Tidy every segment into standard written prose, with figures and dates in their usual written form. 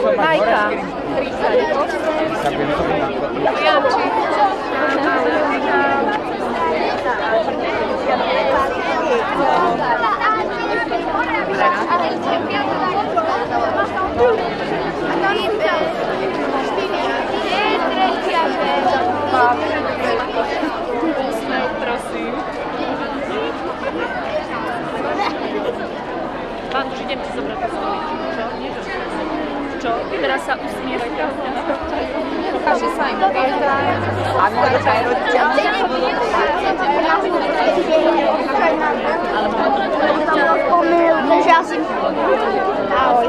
Majka. 38. Jančík. Prosím. Pán, už idem ti zobrať to stoličku. Čo? Teraz sa usmievajte. Ukáže sa im pietra. A my to aj rodičia. Takže asi... Ahoj.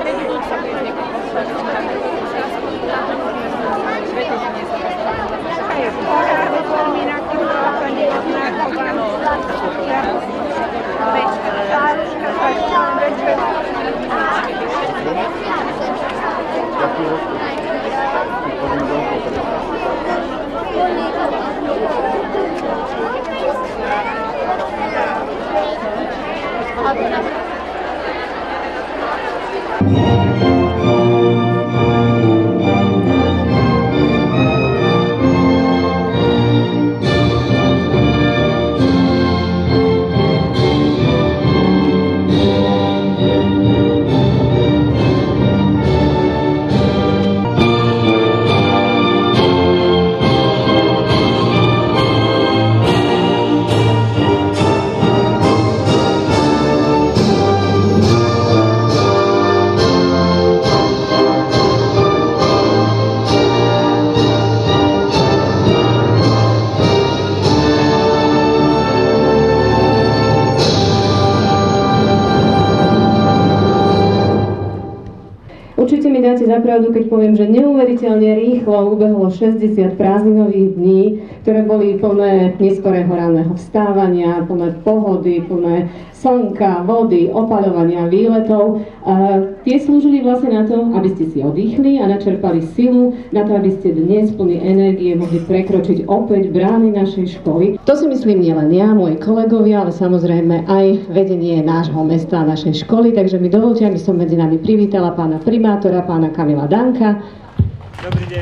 Určite mi dáte za pravdu, keď poviem, že neuveriteľne rýchlo ubehlo 60 prázdninových dní, ktoré boli plné neskorého ranného vstávania, plné pohody, plné slnka, vody, opaľovania, výletov. Tie slúžili vlastne na to, aby ste si oddychli a načerpali silu, na to, aby ste dnes plní energie mohli prekročiť opäť brány našej školy. To si myslím nielen ja, moji kolegovia, ale samozrejme aj vedenie nášho mesta a našej školy. Takže mi dovolte, aby som medzi nami privítala pána primátora, pána Kamila Danka. Dobrý deň.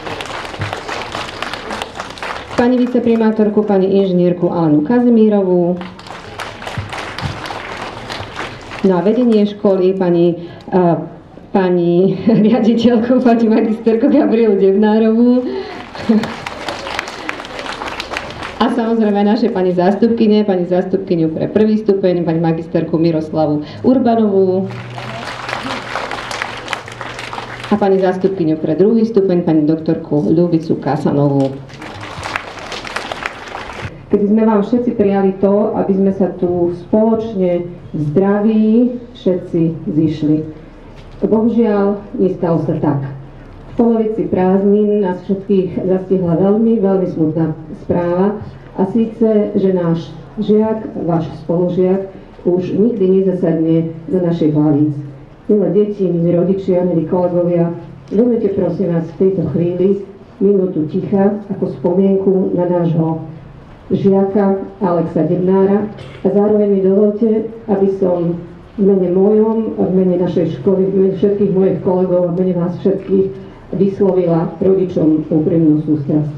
Pani viceprimátorku, pani inžinierku Alenu Kazimírovú. No a vedenie školy, pani riaditeľku, pani magisterku Gabrielu Devnárovú. A samozrejme naše pani zástupkyňu pre prvý stupeň, pani magisterku Miroslavu Urbanovú. A pani zástupkyňu pre druhý stupeň, pani doktorku Ľubicu Kasanovú. Keď sme vám všetci prijali to, aby sme sa tu spoločne v zdraví všetci zišli. Bohužiaľ, nestalo sa tak. V polovici prázdnin nás všetkých zastihla veľmi smutná správa, a síce, že náš žiak, váš spolužiak, už nikdy nezasadne do našich hlavíc. Milé deti, milí rodičia, milí kolegovia, venujte prosím vás v tejto chvíli minútu ticha ako spomienku na nášho žiaka Alexa Devnára a zároveň mi dovolte, aby som v mene mojom, v mene našej školy, v mene všetkých mojich kolegov a v mene vás všetkých vyslovila rodičom úprimnú sústrasť.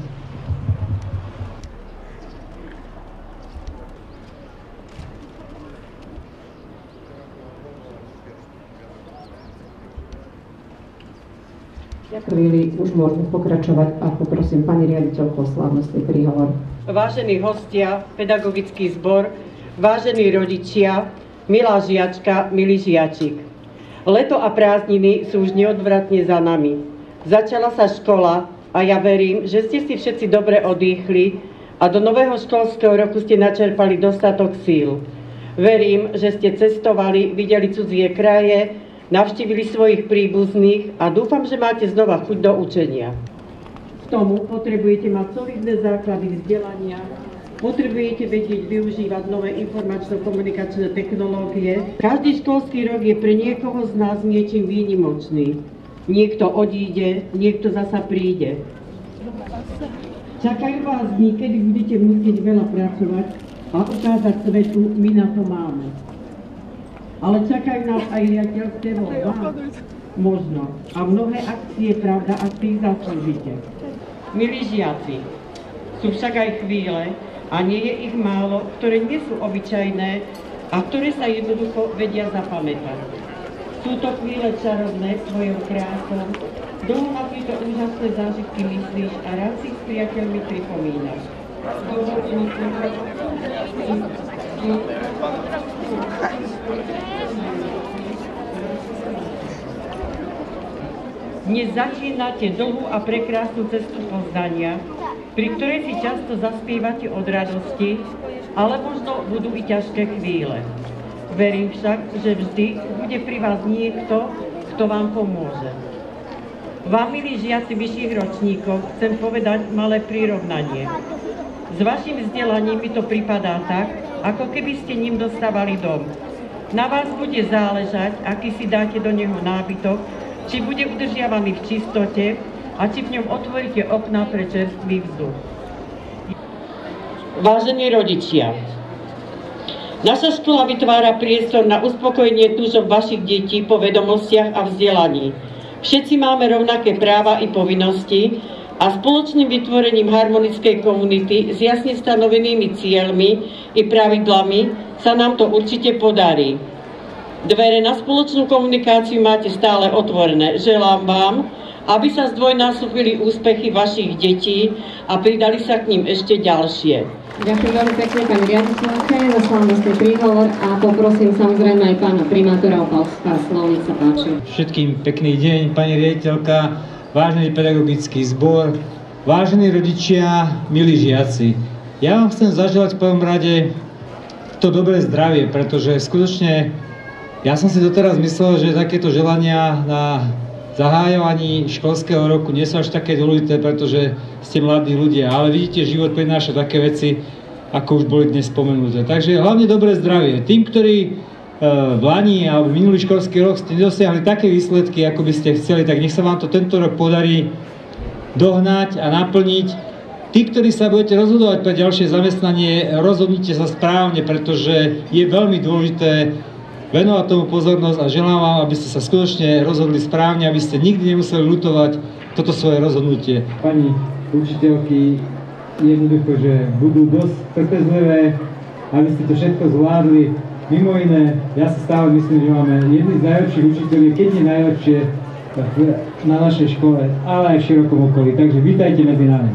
Chvíli už môžeme pokračovať a poprosím pani riaditeľku o slávnostný príhovor. Vážení hostia, pedagogický zbor, vážení rodičia, milá žiačka, milý žiačik. Leto a prázdniny sú už neodvratne za nami. Začala sa škola a ja verím, že ste si všetci dobre odýchli a do nového školského roku ste načerpali dostatok síl. Verím, že ste cestovali, videli cudzie kraje, navštívili svojich príbuzných a dúfam, že máte znova chuť do učenia. K tomu potrebujete mať solidné základy vzdelania, potrebujete vedieť využívať nové informačno-komunikačné technológie. Každý školský rok je pre niekoho z nás niečím výnimočný. Niekto odíde, niekto zasa príde. Čakajú vás dni, kedy budete musieť veľa pracovať a ukázať svetu, my na to máme. Ale čakajú nás aj riaditeľské voľba. možno. A mnohé akcie, pravda, a tých zaslúžite. Milí žiaci, sú však aj chvíle, a nie je ich málo, ktoré nie sú obyčajné a ktoré sa jednoducho vedia zapamätať. Sú to chvíle čarovné svojou krásou, dlho na tieto úžasné zážitky myslíš a rád si s priateľmi pripomínaš. Dnes začínate dlhú a prekrásnu cestu poznania, pri ktorej si často zaspievate od radosti, ale možno budú i ťažké chvíle. Verím však, že vždy bude pri vás niekto, kto vám pomôže. Vám, milí žiaci vyšších ročníkov, chcem povedať malé prirovnanie. S vašim vzdelaním mi to pripadá tak, ako keby ste ním dostávali dom. Na vás bude záležať, aký si dáte do neho nábytok, či bude udržiavaný v čistote a či v ňom otvoríte okná pre čerstvý vzduch. Vážení rodičia, naša škola vytvára priestor na uspokojenie túžob vašich detí po vedomostiach a vzdelaní. Všetci máme rovnaké práva i povinnosti a spoločným vytvorením harmonickej komunity s jasne stanovenými cieľmi i pravidlami sa nám to určite podarí. Dvere na spoločnú komunikáciu máte stále otvorené. Želám vám, aby sa zdvojnásobili úspechy vašich detí a pridali sa k ním ešte ďalšie. Ďakujem veľmi pekne pani riaditeľke za slávnostný príhovor a poprosím samozrejme aj pána primátora Opavská slov, nech sa páči. Všetkým pekný deň, pani riaditeľka, vážený pedagogický zbor, vážení rodičia, milí žiaci. Ja vám chcem zaželať v prvom rade to dobré zdravie, pretože skutočne ja som si doteraz myslel, že takéto želania na zahájovaní školského roku nie sú až také dôležité, pretože ste mladí ľudia, ale vidíte, život prináša také veci, ako už boli dnes spomenuté. Takže hlavne dobré zdravie. Tým, ktorí v lani alebo minulý školský rok ste nedosiahli také výsledky, ako by ste chceli, tak nech sa vám to tento rok podarí dohnať a naplniť. Tí, ktorí sa budete rozhodovať pre ďalšie zamestnanie, rozhodnite sa správne, pretože je veľmi dôležité venovať tomu pozornosť a želám vám, aby ste sa skutočne rozhodli správne, aby ste nikdy nemuseli ľutovať toto svoje rozhodnutie. Pani učiteľky, jednoducho, že budú dosť trpezlivé, aby ste to všetko zvládli. Mimo iné, ja si stále myslím, že máme jedni z najlepších učiteľov, keď nie najlepšie na našej škole, ale aj v širokom okolí. Takže vítajte medzi nami.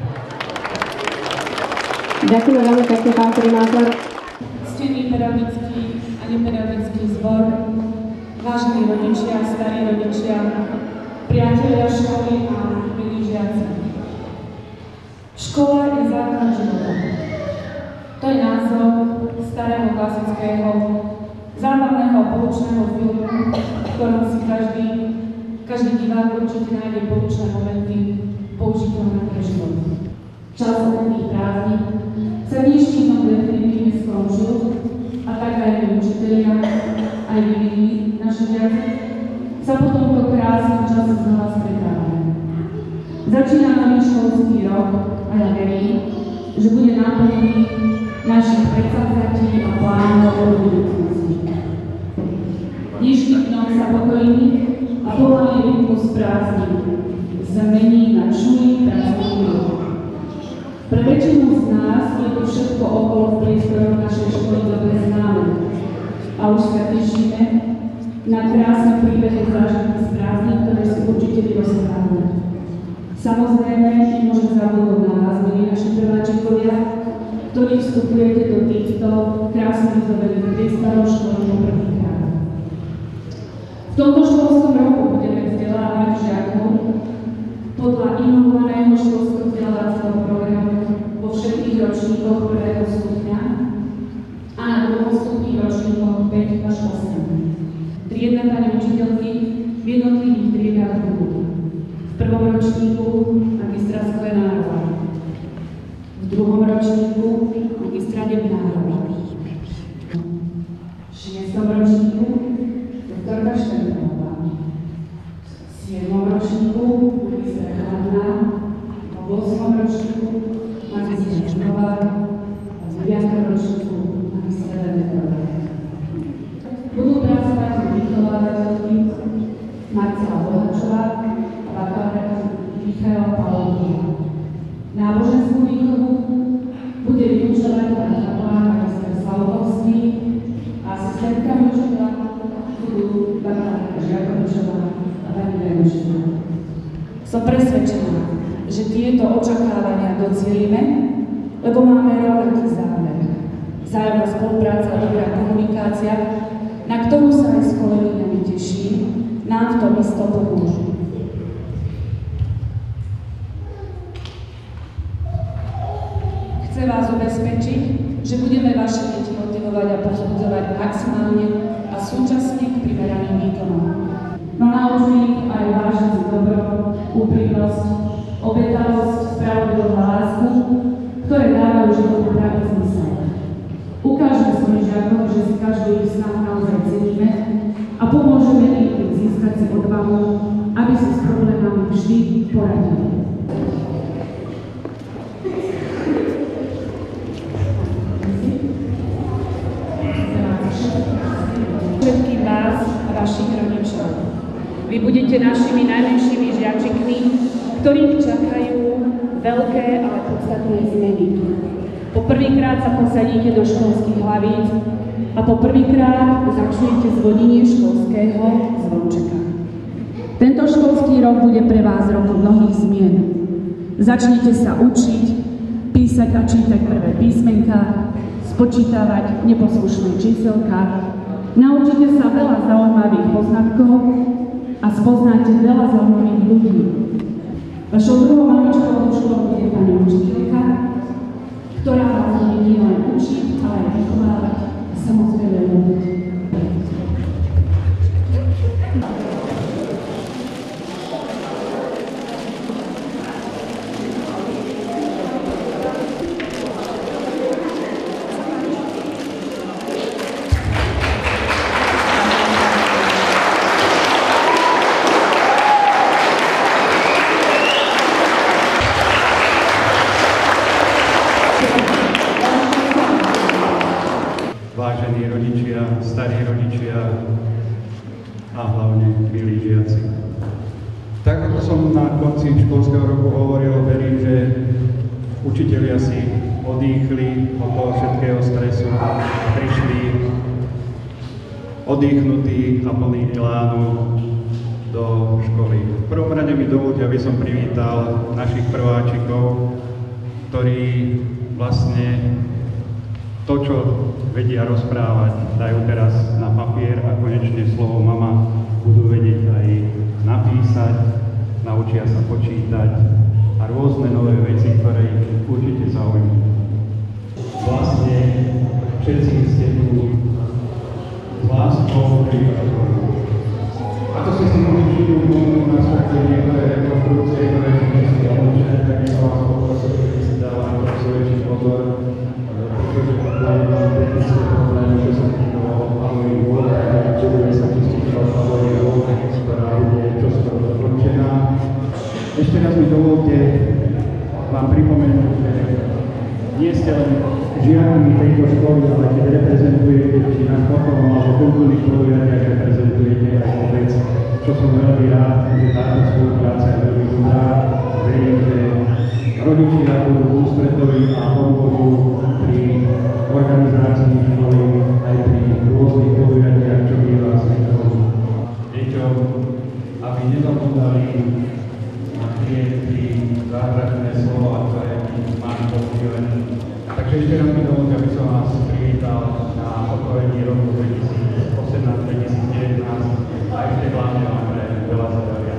Ďakujem veľmi pekne, pán primátor. Ctený pedagogický a nepedagogický zbor, vážení rodičia, starí rodičia, priatelia školy a milí žiaci. Škola je základ života. To je názov starého klasického zábavného poučného filmu, v ktorom si každý divák určite nájde poučné momenty použiteľné pre život. Čas letných prázdnin sa dnešným definitívne skončil a tak aj my učitelia, aj my, naši žiaci, sa po tomto krásnom čase znova stretávame. Začína nový školský rok a ja verím, že bude naplnený našich predsavzatí a plánov do budúcnosti. Dnešný dňom sa pokojný a povolný rytmus prázdnin zmení na čulý pracovný rok. Pre väčšinu z nás je to všetko okolo v priestoroch našej školy dobre známe a už sa tešíme na krásne príbehy zážitky z prázdnin, ktoré si určite vyrozprávame. Samozrejme, nemôžem zabudnúť na vás, milí naši prváčikovia, ktorí vstupujete do týchto krásnych vyzdobených priestorov školy poprvýkrát. V tomto školskom roku budeme vzdelávať žiakov podľa inovovaného školského vzdelávacieho programu vo všetkých ročníkoch prvého stupňa a na druhom stupni ročníkoch 5 až 8. Triedne pani učiteľky v jednotlivých triedách budú v prvom ročníku magistra Sklenárova, v druhom ročníku magistra Debnárova, v 6. ročníku doktorka Šternová, v 7. ročníku magistra Chladná, v 8. ročníku magistra Čnová a v 9. ročníku magistra Demetrová. Budú pracovať vychovávateľky Marcela Michal Pavlík. Náboženskú výchovu bude vyučovať pán kapelán magister Slavovský a asistentkami učiteľa budú Barbara Žiakovičová a pani Verušina. Som presvedčená, že tieto očakávania docielime, lebo máme rovnaký zámer. Vzájomná spolupráca a dobrá komunikácia, na ktorú sa aj s kolegyňami teším, nám v tom isto pomôžu. Chcem vás ubezpečiť, že budeme vaše deti motivovať a povzbudzovať maximálne a súčasne k primeraným výkonom. No naučí aj vážiť si dobro, úprimnosť, obetavosť, spravodlivosť a lásku, ktoré dávajú životu pravý zmysel. Ukážeme svojim žiakom, že si každú ich snahu naozaj ceníme a pomôžeme im získať si odvahu, aby si s problémami vždy poradili. Všetkým vás a vašich rodičov. Vy budete našimi najmenšími žiačikmi, ktorých čakajú veľké, ale podstatné zmeny. Po prvýkrát sa posadíte do školských hlavíc a po prvýkrát začnete zvonenie školského zvončeka. Tento školský rok bude pre vás rokom mnohých zmien. Začnete sa učiť, písať a čítať prvé písmenká, spočítavať neposlušné číselka, naučíte sa veľa zaujímavých poznatkov a spoznáte veľa zaujímavých ľudí. Vašou druhou mamičkou školou bude pani učiteľka, ktorá vás bude nielen učiť, ale aj vychovávať a samozrejme ľúbiť. Vážení rodičia, starí rodičia a hlavne milí žiaci. Tak ako som na konci školského roku hovoril, verím, že učitelia si odýchli od toho všetkého stresu, prišli oddychnutí a plní elánu do školy. V prvom rade mi dovoľte, aby som privítal našich prváčikov, ktorí vlastne to, čo vedia rozprávať, dajú teraz na papier a konečne slovo mama budú vedieť aj napísať, naučia sa počítať a rôzne nové veci, ktoré ich určite zaujímajú. Vlastne všetci ste tu s láskou pripravený. Ako ste si mohli všimnúť, môžu nás také niektoré rekonstrukcie, ktoré sú odlišné, tak by som vás poprosil, že si dávali trošku väčší pozor, pretože mám technické problémy, čo sa týkalo odpadových vôd, a budeme sa čistiť odpadových vôd, ktorá bude čoskoro dokončená. Ešte raz mi dovolte vám pripomenúť, že nie ste len žiakmi tejto školy, ale keď reprezentujete či na športovom alebo kultúrnych podujatiach reprezentujete aj obec, čo som veľmi rád, že táto spolupráca je veľmi dobrá. Verím, že rodičia budú ústretoví a pomôžu pri organizácii školy aj pri rôznych podujatiach, čo by vás nechali deťom, aby nezabudali na tie zázračné slova, ktoré máme používať. Takže ešte raz mi dovoľte, aby som vás privítal na otvorení roku 2018-2019 a ešte hlavne vám pre veľa zdravia.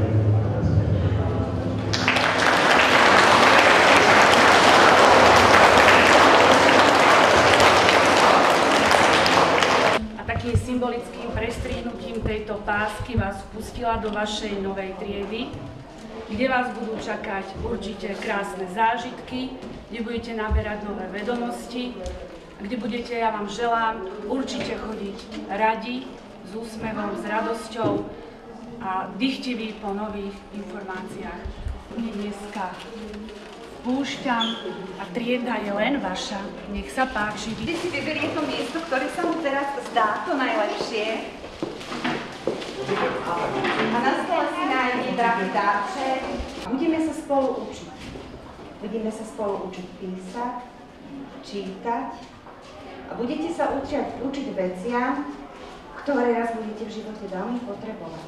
Symbolickým prestrihnutím tejto pásky vás vpustila do vašej novej triedy, kde vás budú čakať určite krásne zážitky, kde budete naberať nové vedomosti, kde budete, ja vám želám, určite chodiť radi, s úsmevom, s radosťou a dychtiví po nových informáciách. Dneska púšťam a trieda je len vaša. Nech sa páči. Vždy si vyberie to miesto, ktoré sa mu teraz zdá to najlepšie. A na stole si nájde drahý dáček. budeme sa spolu učiť. Budeme sa spolu učiť písať, čítať a budete sa učiť veciam, ktoré raz budete v živote veľmi potrebovať.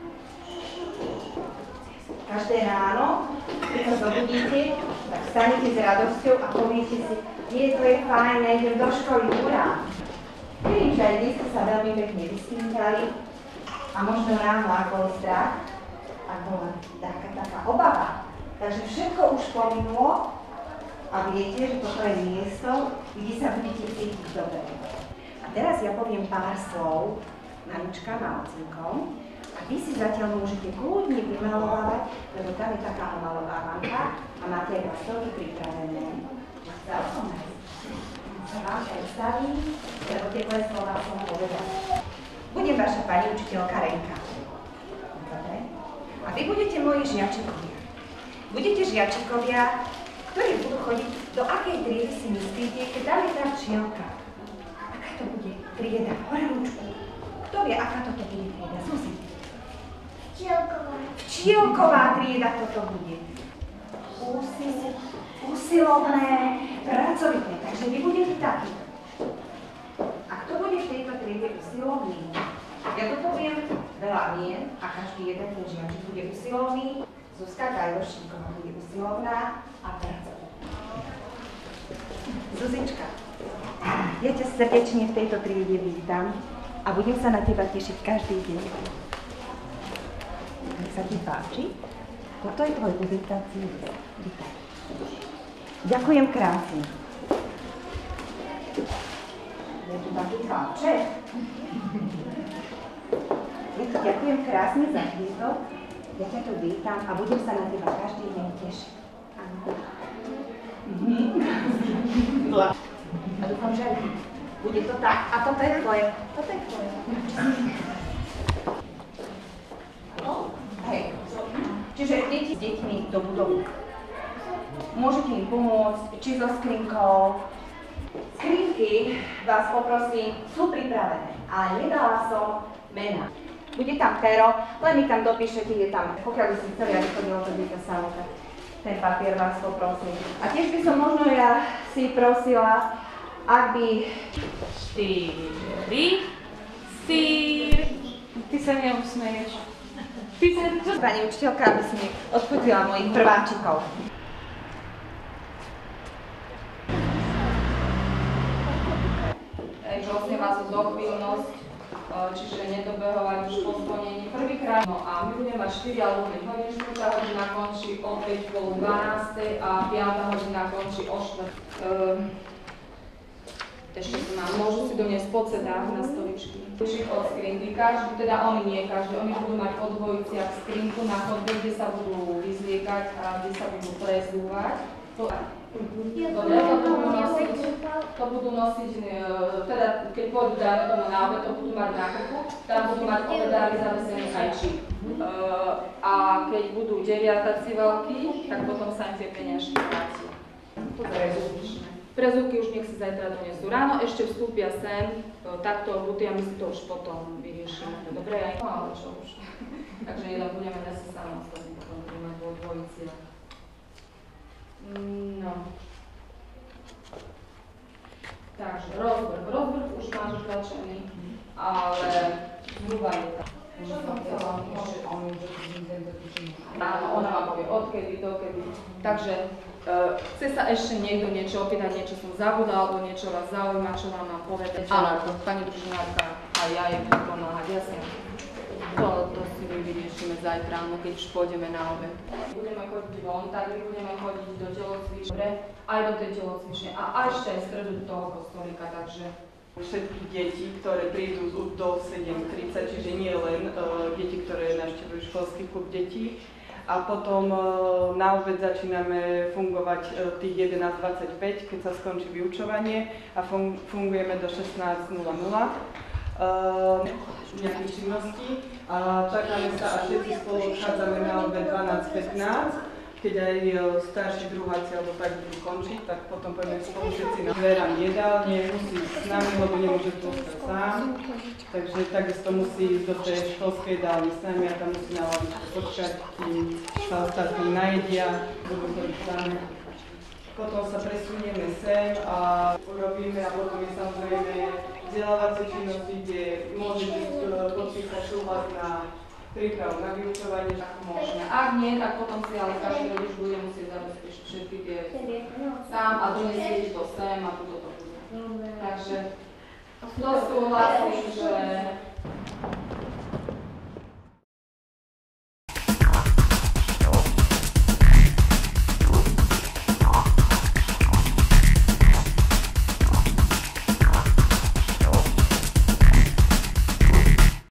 Každé ráno, keď sa zobudíte, tak stanete s radosťou a poviete si, to je fajn, idem do školy, hurá. Verím, že aj dnes ste sa veľmi pekne vysmívali a možno ráno ak bol strach, ak bola taká obava. Takže všetko už pominulo a viete, že toto je miesto, kde sa budete cítiť dobre. A teraz ja poviem pár slov Anička malcinkom a vy si zatiaľ môžete kľudne vymalovávať, lebo tam je taká omalovávanka a máte aj pastelky pripravené. Chcel som sa vám predstavím, lebo tieto slova som povedala. Budem vaša pani učiteľka Renka. Dobre? A vy budete moji žiačikovia. Budete žiačikovia, ktorí budú chodiť, do akej triedy si myslíte, keď tam je tá včielka. Aká to bude trieda? Hore ručku. Kto vie, aká toto bude trieda? Suzi. Včielková. Včielková trieda toto bude. Usilovné, pracovité. Takže vy budete takí. A kto bude v tejto triede usilovný? Ja to poviem veľa mien a každý jeden ten žiačik bude usilovný. Zuzka Gajlošíková bude usilovná a pracovná. Zuzička, ja ťa srdečne v tejto triede vítam a budem sa na teba tešiť každý deň. Nech sa ti páči. Toto je tvoj uvítací list. Vítaj. Ďakujem krásne. Je tu taký chlapček. Ďakujem krásne za kvítok. Ja ťa tu vítam a budem sa na teba každý deň tešiť. Áno. A dúfam, že bude to tak. A toto je tvoje. Toto je tvoje. Hej. Čiže idete s deťmi do budovy. Môžete im pomôcť, či so skrinkou. Skrinky, vás poprosím, sú pripravené, ale nedala som mena. Bude tam pero, len mi tam dopíšete, je tam, pokiaľ by si chceli, aby chodilo to dieťa samo, tak ten papier vás poprosím. A tiež by som možno ja si prosila, ak by... 4, sír. Ty sa neusmeješ. Ty sa... Pani učiteľka, aby si mi odfotila mojich prváčikov. Prosím vás o dochvíľnosť, čiže nedobehovať už po splnení prvýkrát. No a my budeme mať 4 alebo 5 hodín, 4. hodina končí o 5:30 a 5. hodina končí o 4. Ešte tu mám, môžu si doniesť po cedách na stoličky. Od skrinky, každý, teda oni nie každý, oni budú mať po dvojiciach skrinku na chodbe, kde sa budú vyzliekať a kde sa budú prezúvať. Dobre, to budú nosiť, teda keď pôjdu dáme tomu na obed, to budú mať na krku, tam budú mať obedári zavesený aj čip. A keď budú deviatacivelky, tak potom sa im tie peniažky vrátia. Prezúvky už nech si zajtra donesú. Ráno ešte vstúpia sem, takto buty a my si to už potom vyriešime. Dobre, aj no, ale čo už. Takže jeden budeme nesi samostatný, potom budeme mať vo dvojiciach. No. Takže rozvrh už máš utlačený, ale zhruba je tak. Áno, ona vám povie odkedy, dokedy. Takže chce sa ešte niekto niečo opýtať, niečo som zabudla, alebo niečo vás zaujíma, čo vám mám povedať. Áno, pani družinárka, aj ja jej budem pomáhať, jasne. To si vyriešime zajtra, no keď už pôjdeme na obed. Budeme chodiť von, tak budeme chodiť do telocvične, aj do tej telocvične a ešte aj v stredu do toho kostolíka, takže... Všetky deti, ktoré prídu do 7:30, čiže nie len deti, ktoré navštevujú školský klub detí. A potom na obed začíname fungovať tých 11:25, keď sa skončí vyučovanie a fungujeme do 16:00. Nejakých činností a čakáme sa a všetci spolu odchádzame na obed 12:15 keď aj starší druháci alebo tak budú končiť, tak potom poďme spolu všetci na dverám jedálne, musí s nami, lebo nemôže zostať sám. Takže takisto musí ísť do tej školskej jedálne s nami a tam musí na lavičku počkať, kým sa ostatní najedia, budú chodiť sami. Potom sa presunieme sem a urobíme a potom je samozrejme vzdelávacie činnosti, kde môžete podpísať súhlas na prípravu na vyučovanie, ako možné. Ak nie, tak potom si ale každý rodič bude musieť zabezpečiť všetky tie sám a donesieť to sem a toto to bude. Takže to súhlasím, že